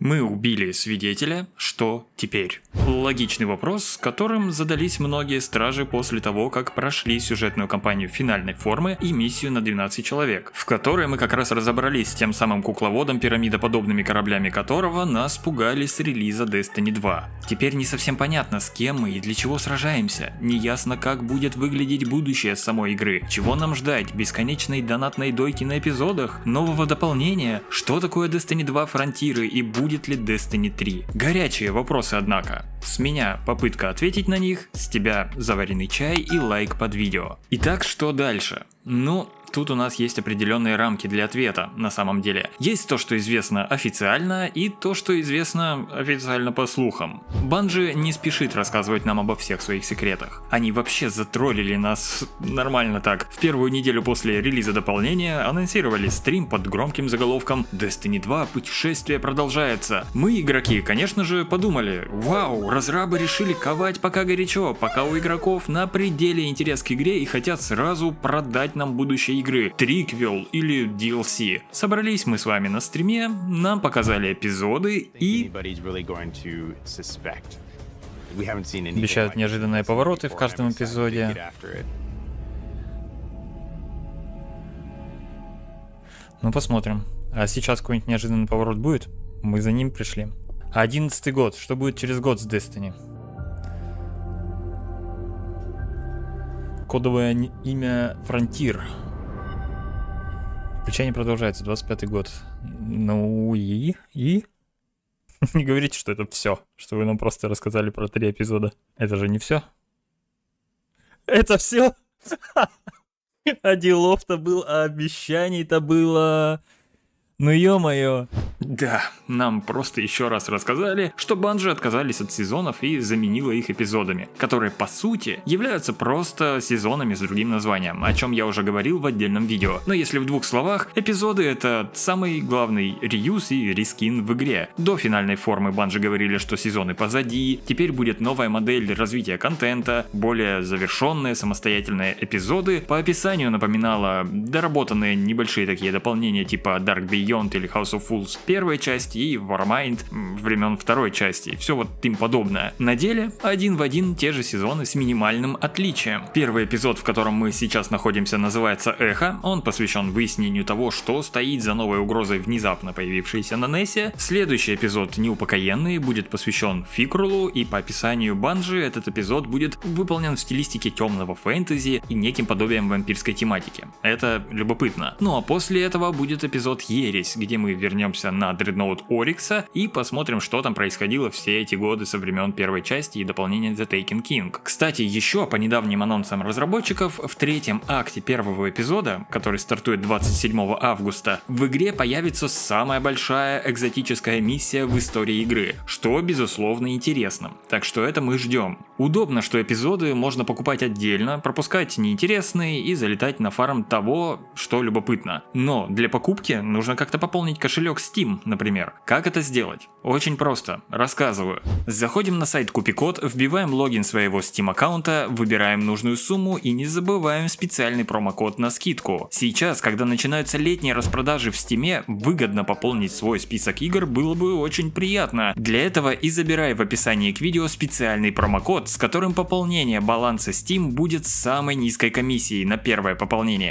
Мы убили свидетеля, что теперь? Логичный вопрос, с которым задались многие стражи после того, как прошли сюжетную кампанию финальной формы и миссию на 12 человек, в которой мы как раз разобрались с тем самым кукловодом, пирамидоподобными кораблями которого нас пугали с релиза Destiny 2. Теперь не совсем понятно, с кем мы и для чего сражаемся, неясно, как будет выглядеть будущее самой игры, чего нам ждать, бесконечной донатной дойки на эпизодах, нового дополнения, что такое Destiny 2 фронтиры и будет ли Destiny 3. Горячие вопросы, однако. С меня попытка ответить на них, с тебя заваренный чай и лайк под видео. Итак, что дальше? Ну, тут у нас есть определенные рамки для ответа, на самом деле. Есть то, что известно официально, и то, что известно официально по слухам. Bungie не спешит рассказывать нам обо всех своих секретах. Они вообще затроллили нас нормально так. В первую неделю после релиза дополнения анонсировали стрим под громким заголовком Destiny 2 путешествие продолжается. Мы, игроки, конечно же, подумали: вау, разрабы решили ковать пока горячо, пока у игроков на пределе интерес к игре и хотят сразу продать нам будущее игры, триквел или DLC. Собрались мы с вами на стриме, нам показали эпизоды и... Обещают неожиданные повороты в каждом эпизоде. Ну посмотрим. А сейчас какой-нибудь неожиданный поворот будет? Мы за ним пришли. 11-й год. Что будет через год с Destiny? Кодовое имя Frontier. Включение продолжается, 25-й год. Ну и? Не говорите, что это все, что вы нам просто рассказали про 3 эпизода. Это же не все. Это все? А делов-то был, а обещаний-то было... Ну ё-моё. Да, нам просто еще раз рассказали, что Bungie отказались от сезонов и заменила их эпизодами, которые по сути являются просто сезонами с другим названием, о чем я уже говорил в отдельном видео. Но если в 2 словах, эпизоды — это самый главный реюз и рескин в игре. До финальной формы Bungie говорили, что сезоны позади, теперь будет новая модель развития контента, более завершенные самостоятельные эпизоды. По описанию напоминало доработанные небольшие такие дополнения типа Dark Beyond или House of Fools первой части и Warmind времен второй части, все вот им подобное. На деле один в один те же сезоны с минимальным отличием. Первый эпизод, в котором мы сейчас находимся, называется Эхо. Он посвящен выяснению того, что стоит за новой угрозой, внезапно появившейся на Нессе. Следующий эпизод, Неупокоенный, будет посвящен Фикрулу, и по описанию Bungie этот эпизод будет выполнен в стилистике темного фэнтези и неким подобием вампирской тематики. Это любопытно. Ну а после этого будет эпизод Ересь, где мы вернемся на Dreadnought Орикса и посмотрим, что там происходило все эти годы со времен первой части и дополнения The Taken King. Кстати, еще по недавним анонсам разработчиков, в 3-м акте первого эпизода, который стартует 27 августа, в игре появится самая большая экзотическая миссия в истории игры, что безусловно интересно. Так что это мы ждем. Удобно, что эпизоды можно покупать отдельно, пропускать неинтересные и залетать на фарм того, что любопытно. Но для покупки нужно как-то пополнить кошелек Steam, например. Как это сделать? Очень просто. Рассказываю. Заходим на сайт Купикод, вбиваем логин своего Steam аккаунта, выбираем нужную сумму и не забываем специальный промокод на скидку. Сейчас, когда начинаются летние распродажи в Steam, выгодно пополнить свой список игр было бы очень приятно. Для этого и забирай в описании к видео специальный промокод, с которым пополнение баланса Steam будет с самой низкой комиссией на первое пополнение –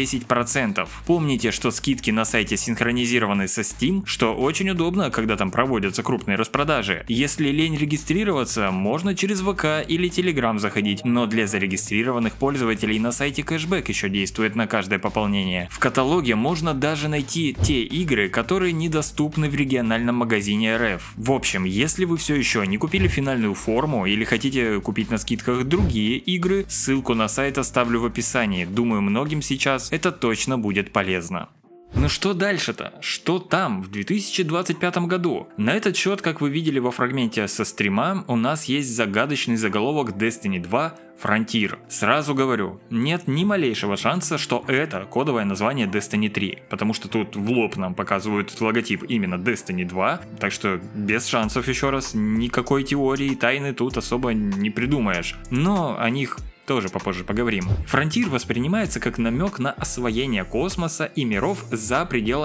10%. Помните, что скидки на сайте синхронизированы со Steam, что очень удобно, когда там проводятся крупные распродажи. Если лень регистрироваться, можно через ВК или Telegram заходить, но для зарегистрированных пользователей на сайте кэшбэк еще действует на каждое пополнение. В каталоге можно даже найти те игры, которые недоступны в региональном магазине РФ. В общем, если вы все еще не купили финальную форму или хотите купить на скидках другие игры, ссылку на сайт оставлю в описании. Думаю, многим сейчас это точно будет полезно. Ну что дальше-то? Что там в 2025 году? На этот счет, как вы видели во фрагменте со стрима, у нас есть загадочный заголовок Destiny 2 Frontier. Сразу говорю, нет ни малейшего шанса, что это кодовое название Destiny 3, потому что тут в лоб нам показывают логотип именно Destiny 2, так что без шансов, еще раз, никакой теории тайны тут особо не придумаешь. Но о них тоже попозже поговорим. Frontier воспринимается как намек на освоение космоса и миров за пределами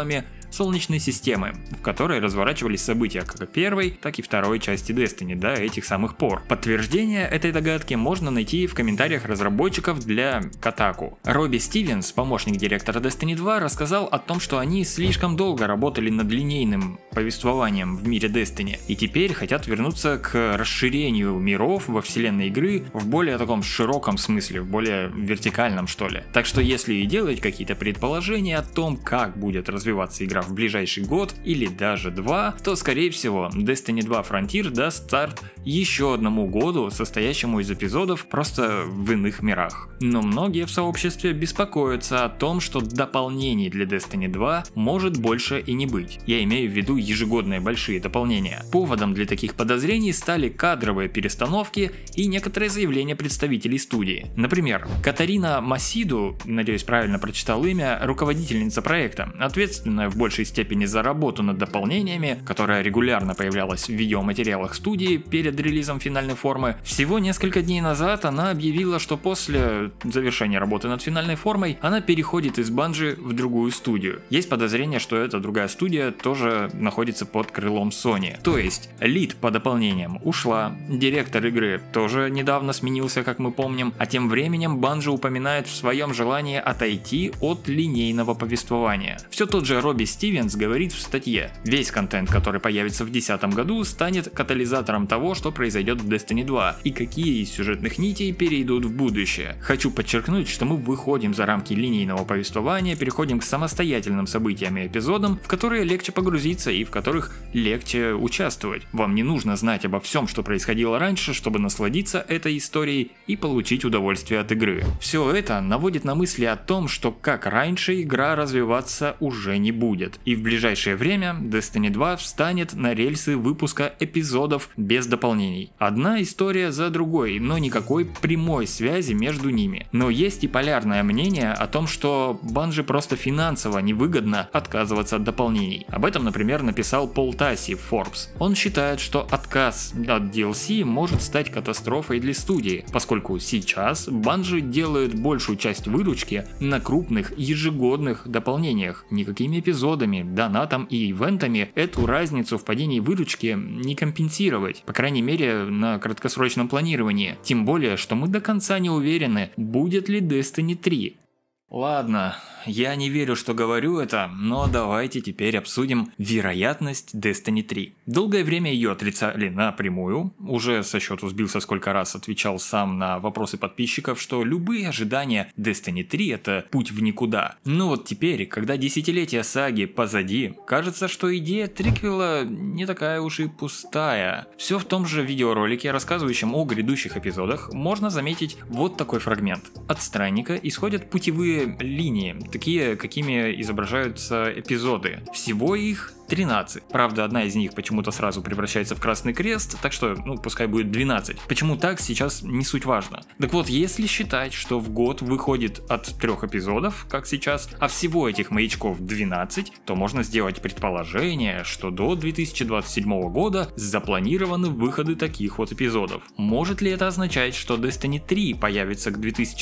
Солнечной системы, в которой разворачивались события как первой, так и второй части Destiny до этих самых пор. Подтверждение этой догадки можно найти в комментариях разработчиков для Kotaku. Робби Стивенс, помощник директора Destiny 2, рассказал о том, что они слишком долго работали над линейным повествованием в мире Destiny и теперь хотят вернуться к расширению миров во вселенной игры в более таком широком смысле, в более вертикальном, что ли. Так что если и делать какие-то предположения о том, как будет развиваться игра в ближайший год или даже два, то скорее всего Destiny 2 Frontier даст старт еще одному году, состоящему из эпизодов просто в иных мирах. Но многие в сообществе беспокоятся о том, что дополнений для Destiny 2 может больше и не быть. Я имею в виду ежегодные большие дополнения. Поводом для таких подозрений стали кадровые перестановки и некоторые заявления представителей студии. Например, Катарина Масиду, надеюсь правильно прочитал имя, руководительница проекта, ответственная в большей степени за работу над дополнениями, которая регулярно появлялась в видеоматериалах студии перед релизом финальной формы. Всего несколько дней назад она объявила, что после завершения работы над финальной формой она переходит из Bungie в другую студию. Есть подозрение, что эта другая студия тоже находится под крылом Sony. То есть лид по дополнениям ушла, директор игры тоже недавно сменился, как мы помним, а тем временем Bungie упоминает в своем желании отойти от линейного повествования. Все тот же Робби Стивенс говорит в статье: весь контент, который появится в 2010 году, станет катализатором того, что произойдет в Destiny 2 и какие из сюжетных нитей перейдут в будущее. Хочу подчеркнуть, что мы выходим за рамки линейного повествования, переходим к самостоятельным событиям и эпизодам, в которые легче погрузиться и в которых легче участвовать. Вам не нужно знать обо всем, что происходило раньше, чтобы насладиться этой историей и получить удовольствие от игры. Все это наводит на мысли о том, что как раньше игра развиваться уже не будет. И в ближайшее время Destiny 2 встанет на рельсы выпуска эпизодов без дополнений. Одна история за другой, но никакой прямой связи между ними. Но есть и полярное мнение о том, что Bungie просто финансово невыгодно отказываться от дополнений. Об этом, например, написал Пол Тасси в Forbes. Он считает, что отказ от DLC может стать катастрофой для студии, поскольку сейчас Bungie делает большую часть выручки на крупных ежегодных дополнениях. Никакими эпизодами, донатом и ивентами эту разницу в падении выручки не компенсировать, по крайней мере на краткосрочном планировании. Тем более, что мы до конца не уверены, будет ли Destiny 3. Ладно, я не верю, что говорю это, но давайте теперь обсудим вероятность Destiny 3. Долгое время ее отрицали напрямую, уже со счету сбился, сколько раз отвечал сам на вопросы подписчиков, что любые ожидания Destiny 3 это путь в никуда. Но вот теперь, когда десятилетия саги позади, кажется, что идея триквела не такая уж и пустая. Все в том же видеоролике, рассказывающем о грядущих эпизодах, можно заметить вот такой фрагмент. От странника исходят путевые линии, такие, какими изображаются эпизоды. Всего их 13. Правда, одна из них почему-то сразу превращается в красный крест, так что, пускай будет 12. Почему так, сейчас не суть важно. Так вот, если считать, что в год выходит от 3 эпизодов, как сейчас, а всего этих маячков 12, то можно сделать предположение, что до 2027 года запланированы выходы таких вот эпизодов. Может ли это означать, что Destiny 3 появится к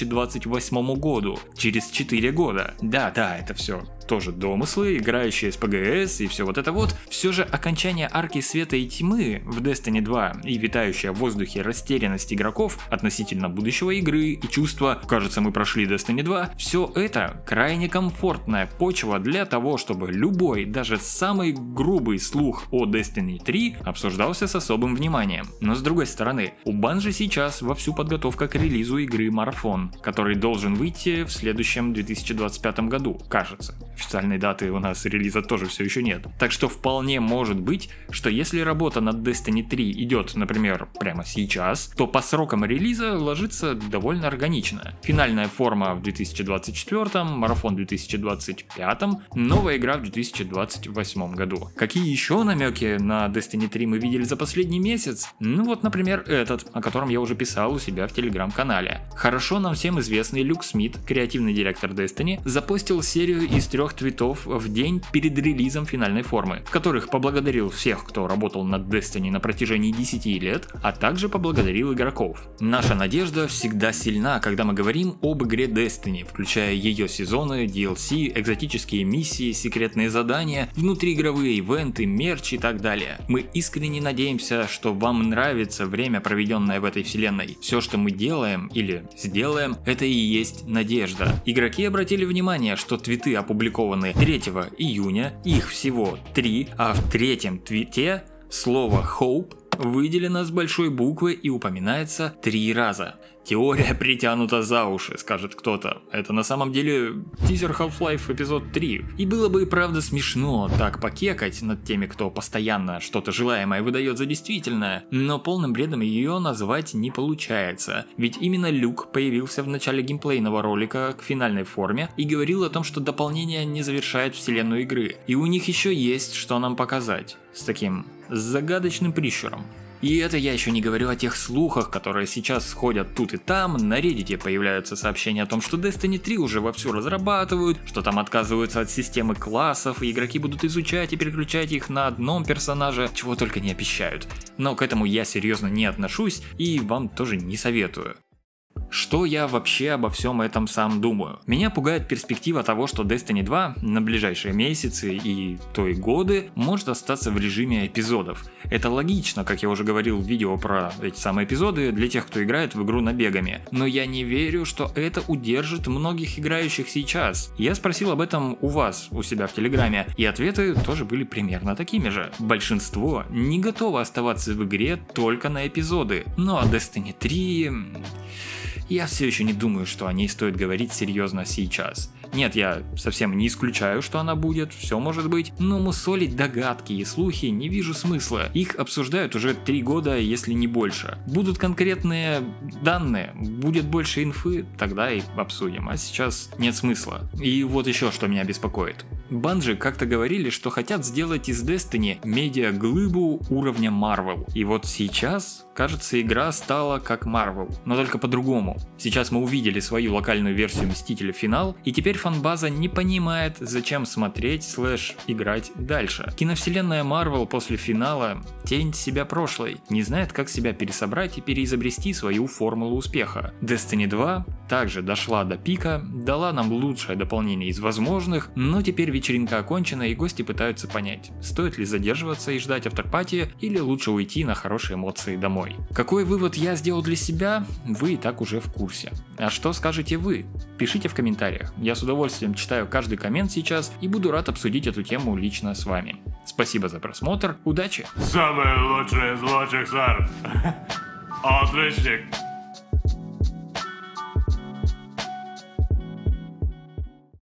2028 году, через 4 года? Да, это все тоже домыслы, играющие с ПГС и все вот это вот. Все же окончание арки света и тьмы в Destiny 2 и витающая в воздухе растерянность игроков относительно будущего игры и чувство «кажется, мы прошли Destiny 2», все это крайне комфортная почва для того, чтобы любой, даже самый грубый слух о Destiny 3 обсуждался с особым вниманием. Но с другой стороны, у Bungie сейчас вовсю подготовка к релизу игры Марафон, который должен выйти в следующем 2025 году, кажется. Официальной даты у нас релиза тоже все еще нет. Так что вполне может быть, что если работа над Destiny 3 идет, например, прямо сейчас, то по срокам релиза ложится довольно органично. Финальная форма в 2024, марафон в 2025, новая игра в 2028 году. Какие еще намеки на Destiny 3 мы видели за последний месяц? Вот, например, этот, о котором я уже писал у себя в телеграм-канале. Хорошо нам всем известный Люк Смит, креативный директор Destiny, запостил серию из 3 первых твитов в день перед релизом финальной формы, в которых поблагодарил всех, кто работал над Destiny на протяжении 10 лет, а также поблагодарил игроков. Наша надежда всегда сильна, когда мы говорим об игре Destiny, включая ее сезоны, DLC, экзотические миссии, секретные задания, внутриигровые ивенты, мерч и так далее. Мы искренне надеемся, что вам нравится время, проведенное в этой вселенной. Все, что мы делаем или сделаем, это и есть надежда. Игроки обратили внимание, что твиты опубликованы 3 июня, их всего 3, а в третьем твите слово Hope выделено с большой буквы и упоминается 3 раза. Теория притянута за уши, скажет кто-то. Это на самом деле тизер Half-Life эпизод 3. И было бы и правда смешно так покекать над теми, кто постоянно что-то желаемое выдает за действительное, но полным бредом ее назвать не получается. Ведь именно Люк появился в начале геймплейного ролика к финальной форме и говорил о том, что дополнение не завершает вселенную игры. И у них еще есть что нам показать. С таким загадочным прищуром. И это я еще не говорю о тех слухах, которые сейчас ходят тут и там. На Reddit появляются сообщения о том, что Destiny 3 уже вовсю разрабатывают, что там отказываются от системы классов, и игроки будут изучать и переключать их на одном персонаже, чего только не обещают. Но к этому я серьезно не отношусь и вам тоже не советую. Что я вообще обо всем этом сам думаю? Меня пугает перспектива того, что Destiny 2 на ближайшие месяцы и то и годы может остаться в режиме эпизодов. Это логично, как я уже говорил в видео про эти самые эпизоды, для тех, кто играет в игру набегами. Но я не верю, что это удержит многих играющих сейчас. Я спросил об этом у вас, у себя в Телеграме, и ответы тоже были примерно такими же. Большинство не готово оставаться в игре только на эпизоды. Ну а Destiny 3... Я все еще не думаю, что о ней стоит говорить серьезно сейчас. Нет, я совсем не исключаю, что она будет, все может быть, но мусолить догадки и слухи не вижу смысла. Их обсуждают уже 3 года, если не больше. Будут конкретные данные, будет больше инфы, тогда и обсудим, а сейчас нет смысла. И вот еще что меня беспокоит. Bungie как-то говорили, что хотят сделать из Destiny медиа-глыбу уровня Marvel. И вот сейчас, кажется, игра стала как Marvel, но только по-другому. Сейчас мы увидели свою локальную версию Мстителя Финал, и теперь фанбаза не понимает, зачем смотреть / играть дальше. Киновселенная Marvel после финала — тень себя прошлой, не знает, как себя пересобрать и переизобрести свою формулу успеха. Destiny 2 также дошла до пика, дала нам лучшее дополнение из возможных, но теперь вечеринка окончена и гости пытаются понять, стоит ли задерживаться и ждать афтерпати или лучше уйти на хорошие эмоции домой. Какой вывод я сделал для себя, вы и так уже в курсе. А что скажете вы? Пишите в комментариях, я с удовольствием читаю каждый коммент сейчас и буду рад обсудить эту тему лично с вами. Спасибо за просмотр, удачи! Самый лучший из лучших, сэр. Отличник.